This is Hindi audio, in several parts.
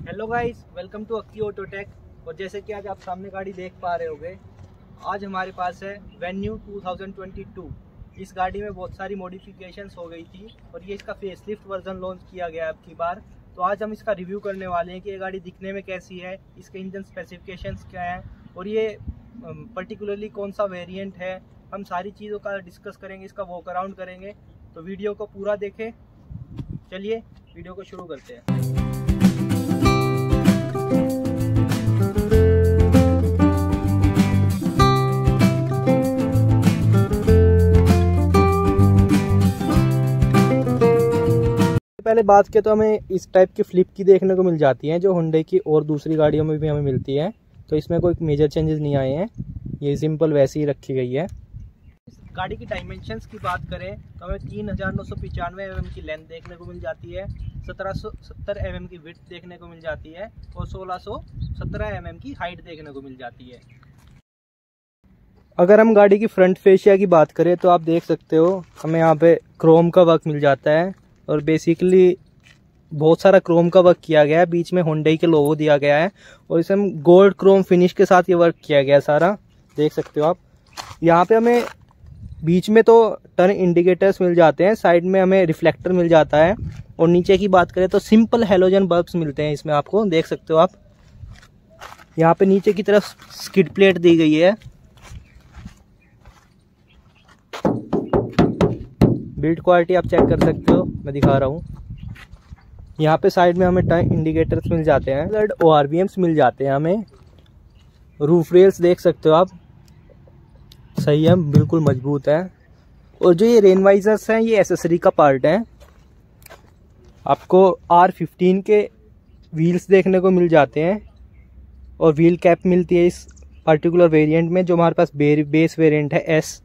Hello guys, welcome to Akki Autotech. और जैसे कि आज आप सामने गाड़ी देख पा रहे होगे, आज हमारे पास है वेन्यू 2022। इस गाड़ी में बहुत सारी मॉडिफिकेशंस हो गई थी और ये इसका फेसलिफ्ट वर्जन लॉन्च किया गया अब की बार। तो आज हम इसका रिव्यू करने वाले हैं कि ये गाड़ी दिखने में कैसी है, इसके इंजन स्पेसिफिकेशंस क्या हैं और ये पर्टिकुलरली कौन सा वेरिएंट है। हम सारी चीज़ों का डिस्कस करेंगे, इसका वॉक अराउंड करेंगे। तो वीडियो को पूरा देखें। चलिए वीडियो को शुरू करते हैं। पहले बात किया तो हमें इस टाइप की फ्लिप की देखने को मिल जाती है, जो हुंडई की और दूसरी गाड़ियों में भी हमें मिलती है। तो इसमें कोई मेजर चेंजेस नहीं आए हैं, ये सिंपल वैसे ही रखी गई है। गाड़ी की डायमेंशंस की बात करें तो हमें 3995 mm की लेंथ देखने को मिल जाती है, 1770 mm की विड्थ देखने को मिल जाती है और 1617 mm की हाइट देखने को मिल जाती है। अगर हम गाड़ी की फ्रंट फेशिया की बात करें तो आप देख सकते हो हमें यहाँ पे क्रोम का वर्क मिल जाता है और बेसिकली बहुत सारा क्रोम का वर्क किया गया है। बीच में हुंडई के लोगो दिया गया है और इसे हम गोल्ड क्रोम फिनिश के साथ ये वर्क किया गया है सारा, देख सकते हो आप। यहाँ पे हमें बीच में तो टर्न इंडिकेटर्स मिल जाते हैं, साइड में हमें रिफ्लेक्टर मिल जाता है और नीचे की बात करें तो सिंपल हेलोजन बल्ब्स मिलते हैं इसमें, आपको देख सकते हो आप। यहाँ पे नीचे की तरफ स्किड प्लेट दी गई है। बिल्ड क्वालिटी आप चेक कर सकते हो, मैं दिखा रहा हूँ। यहाँ पे साइड में हमें टर्न इंडिकेटर्स मिल जाते हैं, ORVMs मिल जाते हैं हमें। रूफ रेल्स देख सकते हो आप, सही है, बिल्कुल मजबूत है। और जो ये रेन वाइजर्स हैं ये एसेसरी का पार्ट है। आपको R15 के व्हील्स देखने को मिल जाते हैं और व्हील कैप मिलती है इस पर्टिकुलर वेरिएंट में, जो हमारे पास बेस वेरिएंट है S।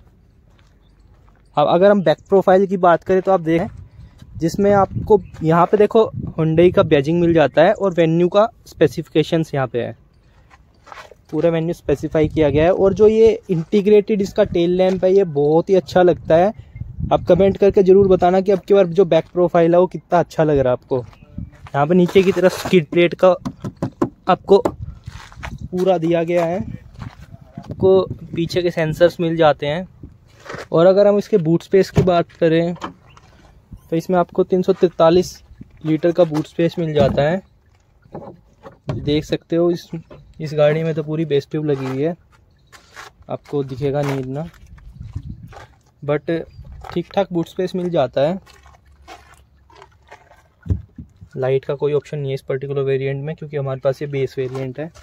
अब अगर हम बैक प्रोफाइल की बात करें तो आप देखें, जिसमें आपको यहाँ पे देखो हुंडई का बैजिंग मिल जाता है और वेन्यू का स्पेसिफिकेशंस यहाँ पे है, पूरा वेन्यू स्पेसिफाई किया गया है। और जो ये इंटीग्रेटेड इसका टेल लैंप है ये बहुत ही अच्छा लगता है। आप कमेंट करके जरूर बताना कि अब की बार जो बैक प्रोफाइल है वो कितना अच्छा लग रहा है आपको। यहाँ पे नीचे की तरफ स्किड प्लेट का आपको पूरा दिया गया है, आपको पीछे के सेंसर्स मिल जाते हैं। और अगर हम इसके बूट स्पेस की बात करें तो इसमें आपको 343 लीटर का बूट स्पेस मिल जाता है, देख सकते हो। इस गाड़ी में तो पूरी बेस ट्यूब लगी हुई है, आपको दिखेगा नहीं इतना, बट ठीक ठाक बूट स्पेस मिल जाता है। लाइट का कोई ऑप्शन नहीं है इस पर्टिकुलर वेरिएंट में, क्योंकि हमारे पास ये बेस वेरिएंट है।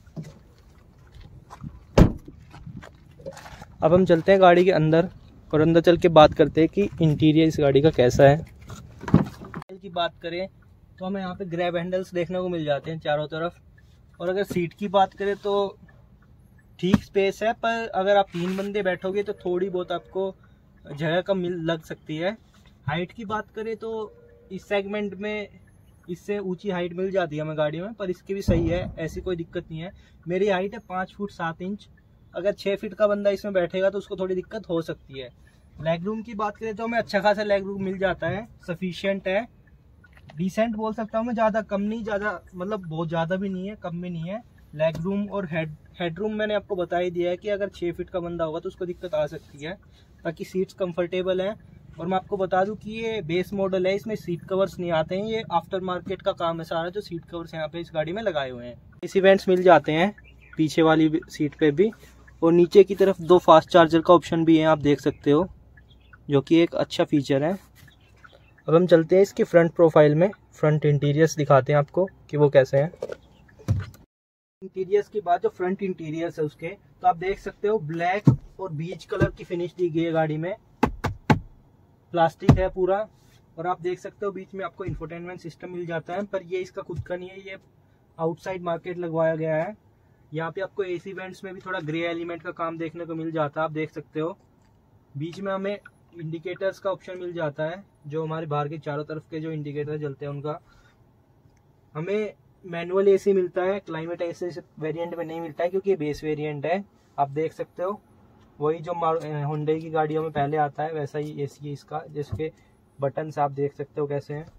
अब हम चलते हैं गाड़ी के अंदर और अंदर चल के बात करते हैं कि इंटीरियर इस गाड़ी का कैसा है। की बात करें तो हमें यहाँ पे ग्रैब हैंडल्स देखने को मिल जाते हैं चारों तरफ। और अगर सीट की बात करें तो ठीक स्पेस है, पर अगर आप 3 बंदे बैठोगे तो थोड़ी बहुत आपको जगह कम लग सकती है। हाइट की बात करें तो इस सेगमेंट में इससे ऊंची हाइट मिल जाती है हमें गाड़ी में, पर इसकी भी सही है, ऐसी कोई दिक्कत नहीं है। मेरी हाइट है 5 फुट 7 इंच। अगर 6 फीट का बंदा इसमें बैठेगा तो उसको थोड़ी दिक्कत हो सकती है। लेग रूम की बात करें तो हमें अच्छा खासा लेग रूम मिल जाता है, सफिशिएंट है, डिसेंट बोल सकता हूँ मैं, ज़्यादा कम नहीं, ज़्यादा मतलब बहुत ज़्यादा भी नहीं है, कम भी नहीं है। लेग रूम और हेड रूम मैंने आपको बता ही दिया है कि अगर 6 फीट का बंदा होगा तो उसको दिक्कत आ सकती है। बाकी सीट्स कंफर्टेबल हैं। और मैं आपको बता दूं कि ये बेस मॉडल है, इसमें सीट कवर्स नहीं आते हैं, ये आफ्टर मार्केट का काम है सारा, जो सीट कवर्स यहाँ पे इस गाड़ी में लगाए हुए हैं। इस इवेंट्स मिल जाते हैं पीछे वाली सीट पे भी, और नीचे की तरफ 2 फास्ट चार्जर का ऑप्शन भी है, आप देख सकते हो, जो कि एक अच्छा फीचर है। अब हम चलते हैं इसकी फ्रंट प्रोफाइल में, फ्रंट इंटीरियर्स दिखाते हैं आपको कि वो कैसे हैं। इंटीरियर्स की बात, जो फ्रंट इंटीरियर्स है उसके, तो आप देख सकते हो ब्लैक और बीच कलर की फिनिश दी गई है गाड़ी में, प्लास्टिक है पूरा। और आप देख सकते हो बीच में आपको इंफोटेनमेंट सिस्टम मिल जाता है, पर ये इसका खुद का नहीं है, ये आउटसाइड मार्केट लगवाया गया है। यहाँ पे आपको एसी वेंट्स में भी थोड़ा ग्रे एलिमेंट का काम देखने को मिल जाता है, आप देख सकते हो। बीच में हमें इंडिकेटर्स का ऑप्शन मिल जाता है, जो हमारे बाहर के चारों तरफ के जो इंडिकेटर जलते हैं उनका। हमें मैनुअल एसी मिलता है, क्लाइमेट एसी वेरिएंट में नहीं मिलता है क्योंकि ये बेस वेरिएंट है, आप देख सकते हो। वही जो हुंडई की गाड़ियों में पहले आता है वैसा ही एसी है इसका, जिसके बटन आप देख सकते हो कैसे हैं।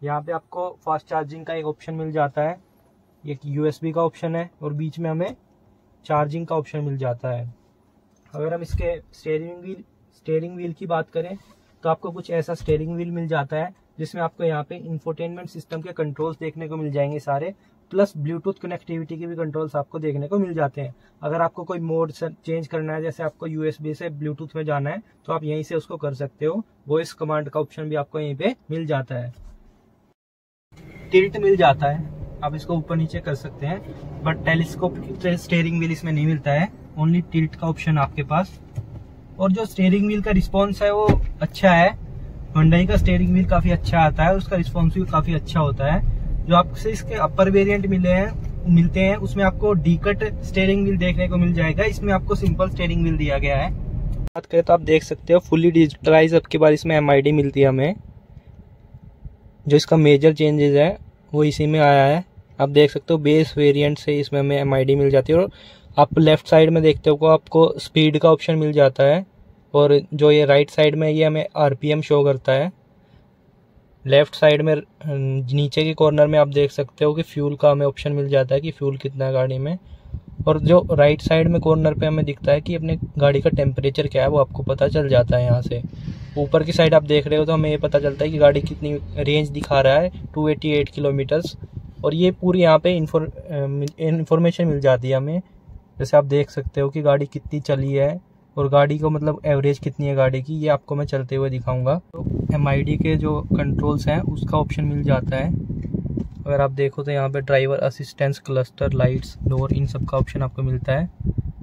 यहाँ पे आपको फास्ट चार्जिंग का एक ऑप्शन मिल जाता है, एक USB का ऑप्शन है और बीच में हमें चार्जिंग का ऑप्शन मिल जाता है। अगर हम इसके स्टीयरिंग व्हील की बात करें तो आपको कुछ ऐसा स्टीयरिंग व्हील मिल जाता है जिसमें आपको यहाँ पे इंफोटेनमेंट सिस्टम के कंट्रोल्स देखने को मिल जाएंगे सारे, प्लस ब्लूटूथ कनेक्टिविटी के भी कंट्रोल्स आपको देखने को मिल जाते हैं। अगर आपको कोई मोड चेंज करना है, जैसे आपको USB से ब्लूटूथ में जाना है, तो आप यहीं से उसको कर सकते हो। वॉइस कमांड का ऑप्शन भी आपको यहीं पे मिल जाता है। टिल्ट मिल जाता है, आप इसको ऊपर नीचे कर सकते हैं, बट टेलीस्कोप स्टीयरिंग व्हील इसमें नहीं मिलता है, ओनली टिल्ट का ऑप्शन आपके पास। और जो स्टीयरिंग व्हील का रिस्पॉन्स है वो अच्छा है, हुंडई का स्टीयरिंग व्हील काफी अच्छा आता है, उसका रिस्पॉन्स भी काफी अच्छा होता है। जो आपसे इसके अपर वेरिएंट मिलते हैं उसमें आपको डी-कट स्टीयरिंग व्हील देखने को मिल जाएगा, इसमें आपको सिंपल स्टीयरिंग व्हील दिया गया है। बात करें तो आप देख सकते हो फुली डिजिटलाइज अब के बाद इसमें MID मिलती है हमें। जो इसका मेजर चेंजेस है वो इसी में आया है। आप देख सकते हो बेस वेरिएंट से इसमें हमें MID मिल जाती है। और आप लेफ्ट साइड में देखते हो आपको स्पीड का ऑप्शन मिल जाता है, और जो ये राइट साइड में ये हमें RPM शो करता है। लेफ्ट साइड में नीचे के कॉर्नर में आप देख सकते हो कि फ्यूल का हमें ऑप्शन मिल जाता है कि फ्यूल कितना है गाड़ी में। और जो राइट साइड में कॉर्नर पे हमें दिखता है कि अपने गाड़ी का टेम्परेचर क्या है, वो आपको पता चल जाता है यहाँ से। ऊपर की साइड आप देख रहे हो तो हमें ये पता चलता है कि गाड़ी कितनी रेंज दिखा रहा है, 288 किलोमीटर्स। और ये पूरी यहाँ पे इंफॉर्मेशन मिल जाती है हमें, जैसे आप देख सकते हो कि गाड़ी कितनी चली है और गाड़ी को मतलब एवरेज कितनी है गाड़ी की, ये आपको मैं चलते हुए दिखाऊंगा। तो MID के जो कंट्रोल्स हैं उसका ऑप्शन मिल जाता है। अगर आप देखो तो यहाँ पे driver assistance, cluster, lights, door, इन सब का ऑप्शन आपको मिलता है।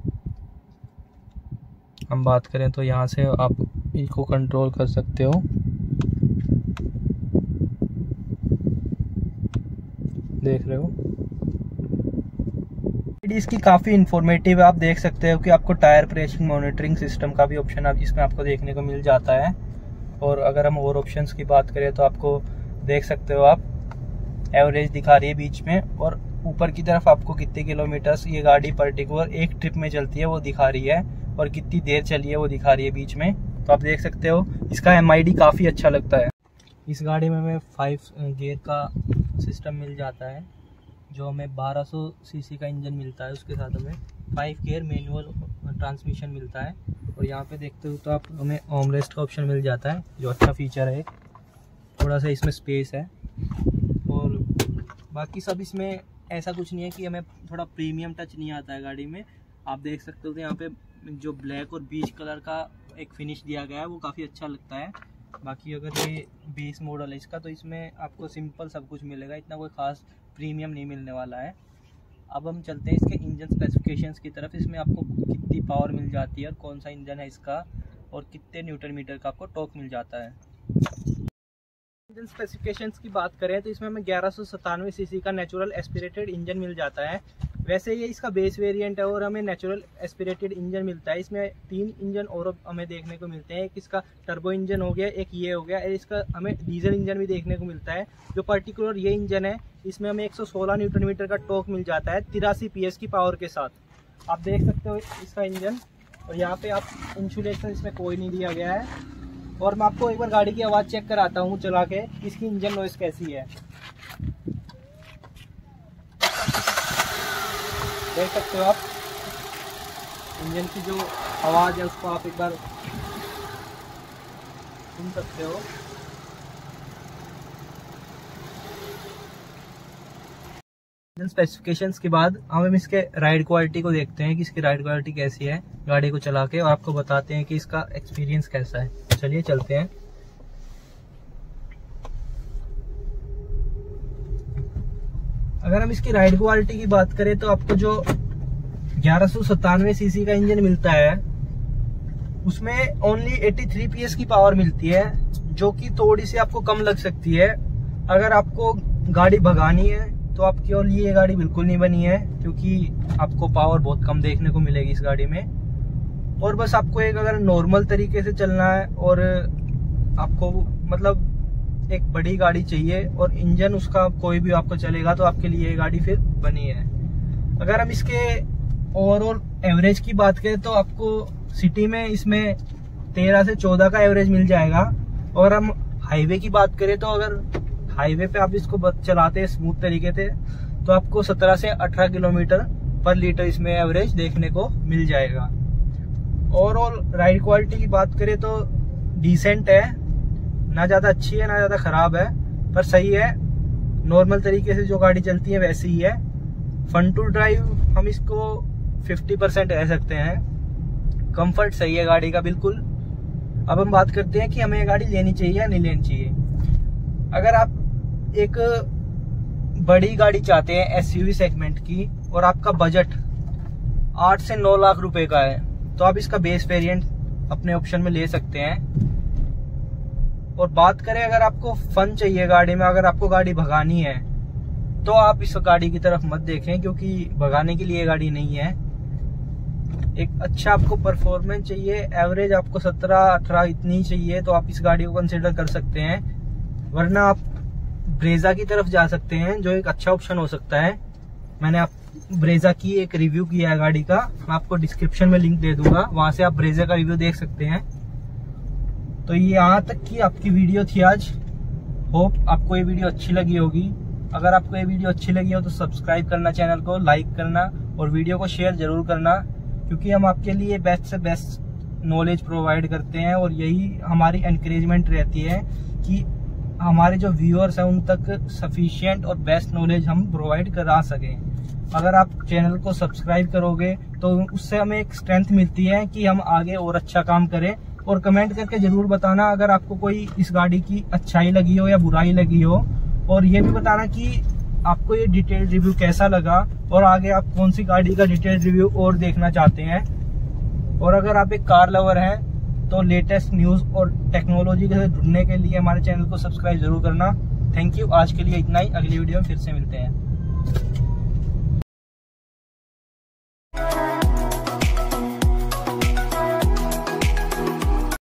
हम बात करें तो यहाँ से आप इसको कंट्रोल कर सकते हो। देख रहे हो इसकी काफ़ी इन्फॉर्मेटिव है। आप देख सकते हो कि आपको टायर प्रेशर मॉनिटरिंग सिस्टम का भी ऑप्शन आप इसमें आपको देखने को मिल जाता है। और अगर हम और ऑप्शंस की बात करें तो आपको देख सकते हो आप एवरेज दिखा रही है बीच में, और ऊपर की तरफ आपको कितने किलोमीटर्स ये गाड़ी पर्टिकुलर एक ट्रिप में चलती है वो दिखा रही है, और कितनी देर चली है वो दिखा रही है बीच में। तो आप देख सकते हो इसका MID काफ़ी अच्छा लगता है। इस गाड़ी में हमें 5 गियर का सिस्टम मिल जाता है, जो हमें 1200 सीसी का इंजन मिलता है, उसके साथ हमें 5 गियर मैनुअल ट्रांसमिशन मिलता है। और यहाँ पे देखते हो तो आप हमें आर्मरेस्ट का ऑप्शन मिल जाता है, जो अच्छा फीचर है। थोड़ा सा इसमें स्पेस है, और बाकी सब इसमें ऐसा कुछ नहीं है कि हमें थोड़ा प्रीमियम टच नहीं आता है गाड़ी में। आप देख सकते हो तो यहाँ पे जो ब्लैक और बीच कलर का एक फिनिश दिया गया है वो काफ़ी अच्छा लगता है। बाकी अगर ये बेस मॉडल है इसका, तो इसमें आपको सिंपल सब कुछ मिलेगा, इतना कोई ख़ास प्रीमियम नहीं मिलने वाला है। अब हम चलते हैं इसके इंजन स्पेसिफिकेशंस की तरफ। इसमें आपको कितनी पावर मिल जाती है और कौन सा इंजन है इसका, और कितने न्यूटन मीटर का आपको टॉर्क मिल जाता है। इंजन स्पेसिफिकेशंस की बात करें तो इसमें हमें 1197 सीसी का नेचुरल एस्पिरेटेड इंजन मिल जाता है। वैसे ये इसका बेस वेरिएंट है और हमें नेचुरल एस्पिरेटेड इंजन मिलता है। इसमें 3 इंजन और हमें देखने को मिलते हैं, एक इसका टर्बो इंजन हो गया, एक ये हो गया, और इसका हमें डीजल इंजन भी देखने को मिलता है। जो पर्टिकुलर ये इंजन है इसमें हमें 116 न्यूटन मीटर का टॉर्क मिल जाता है 83 PS की पावर के साथ। आप देख सकते हो इसका इंजन, और यहाँ पे आप इंसुलेशन इसमें कोई नहीं दिया गया है। और मैं आपको एक बार गाड़ी की आवाज़ चेक कराता हूँ चला के, इसकी इंजन नॉइस कैसी है। देख सकते हो आप इंजन की जो आवाज़ है उसको आप एक बार सुन सकते हो। इंजन स्पेसिफिकेशंस के बाद हम इसके राइड क्वालिटी को देखते हैं कि इसकी राइड क्वालिटी कैसी है गाड़ी को चला के, और आपको बताते हैं कि इसका एक्सपीरियंस कैसा है। चलिए चलते हैं। अगर हम इसकी राइड क्वालिटी की बात करें तो आपको जो 1197 सीसी का इंजन मिलता है उसमें ओनली 83 PS की पावर मिलती है, जो कि थोड़ी सी आपको कम लग सकती है। अगर आपको गाड़ी भगानी है तो आपके लिए ये गाड़ी बिल्कुल नहीं बनी है, क्योंकि आपको पावर बहुत कम देखने को मिलेगी इस गाड़ी में। और बस आपको एक अगर नॉर्मल तरीके से चलना है और आपको मतलब एक बड़ी गाड़ी चाहिए और इंजन उसका कोई भी आपको चलेगा, तो आपके लिए ये गाड़ी फिर बनी है। अगर हम इसके ओवरऑल एवरेज की बात करें तो आपको सिटी में इसमें 13 से 14 का एवरेज मिल जाएगा। और हम हाईवे की बात करें तो अगर हाईवे पे आप इसको चलाते हैं स्मूथ तरीके से तो आपको 17 से 18 किलोमीटर पर लीटर इसमें एवरेज देखने को मिल जाएगा। ओवरऑल राइड क्वालिटी की बात करें तो डिसेंट है, ना ज़्यादा अच्छी है ना ज़्यादा ख़राब है, पर सही है। नॉर्मल तरीके से जो गाड़ी चलती है वैसे ही है। फन टू ड्राइव हम इसको 50% कह सकते हैं। कंफर्ट सही है गाड़ी का बिल्कुल। अब हम बात करते हैं कि हमें ये गाड़ी लेनी चाहिए या नहीं लेनी चाहिए। अगर आप एक बड़ी गाड़ी चाहते हैं एसयूवी सेगमेंट की और आपका बजट 8 से 9 लाख रुपए का है तो आप इसका बेस वेरिएंट अपने ऑप्शन में ले सकते हैं। और बात करें अगर आपको फन चाहिए गाड़ी में, अगर आपको गाड़ी भगानी है तो आप इस गाड़ी की तरफ मत देखें, क्योंकि भगाने के लिए गाड़ी नहीं है। एक अच्छा आपको परफॉर्मेंस चाहिए, एवरेज आपको 17-18 इतनी चाहिए तो आप इस गाड़ी को कंसिडर कर सकते हैं। वरना आप ब्रेजा की तरफ जा सकते हैं जो एक अच्छा ऑप्शन हो सकता है। मैंने आप ब्रेजा की एक रिव्यू किया है गाड़ी का, मैं आपको डिस्क्रिप्शन में लिंक दे दूंगा, वहां से आप ब्रेजा का रिव्यू देख सकते हैं। तो ये यहाँ तक की आपकी वीडियो थी आज। होप आपको ये वीडियो अच्छी लगी होगी। अगर आपको ये वीडियो अच्छी लगी हो तो सब्सक्राइब करना, चैनल को लाइक करना और वीडियो को शेयर जरूर करना, क्योंकि हम आपके लिए बेस्ट से बेस्ट नॉलेज प्रोवाइड करते हैं और यही हमारी एनकरेजमेंट रहती है कि हमारे जो व्यूअर्स हैं उन तक सफिशिएंट और बेस्ट नॉलेज हम प्रोवाइड करा सकें। अगर आप चैनल को सब्सक्राइब करोगे तो उससे हमें एक स्ट्रेंथ मिलती है कि हम आगे और अच्छा काम करें। और कमेंट करके जरूर बताना अगर आपको कोई इस गाड़ी की अच्छाई लगी हो या बुराई लगी हो, और ये भी बताना कि आपको ये डिटेल रिव्यू कैसा लगा और आगे आप कौन सी गाड़ी का डिटेल रिव्यू और देखना चाहते हैं। और अगर आप एक कार लवर हैं तो लेटेस्ट न्यूज़ और टेक्नोलॉजी से जुड़ने के लिए हमारे चैनल को सब्सक्राइब जरूर करना। थैंक यू, आज के लिए इतना ही। अगली वीडियो में फिर से मिलते हैं।